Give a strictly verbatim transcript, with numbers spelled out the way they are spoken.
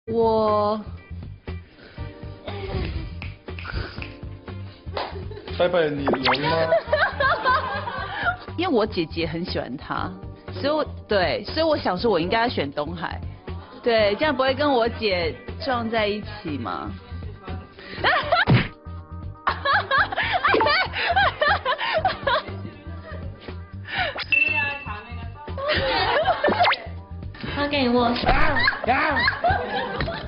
我拜拜你龙吗？ 因为我姐姐很喜欢他，所以我对，所以我想说我应该要选东海，对，这样不会跟我姐撞在一起吗？ 他给你握手。